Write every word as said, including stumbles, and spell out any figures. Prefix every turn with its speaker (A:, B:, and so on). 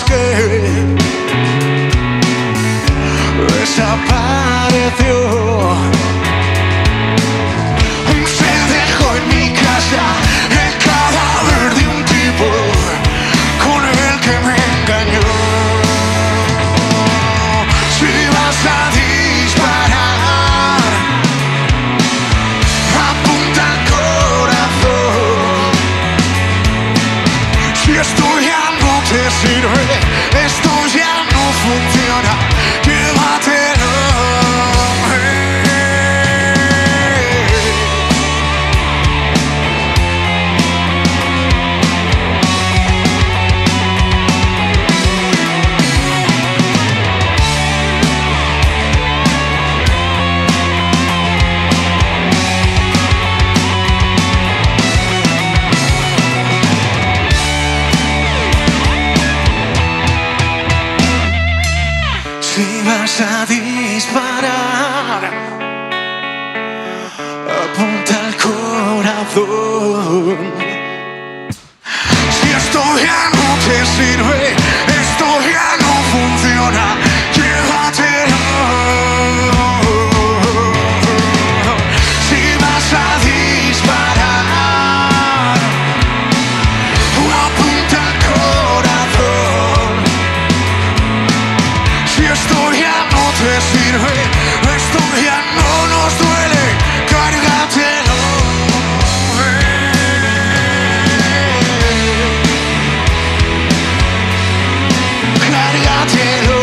A: que desapareció. Se dejó en mi casa el cadáver de un tipo con el que me engañó. Si vas a disparar, apunta al corazón. Si esto ya no te sirve, esto ya no funciona, llévatelo. Si vas a disparar, apunta al corazón. Si esto ya no te sirve, esto ya no funciona, llévatelo. Si vas a disparar, apunta al corazón. Si esto ya no te sirve, esto ya no nos duele, cárgatelo. Cárgatelo.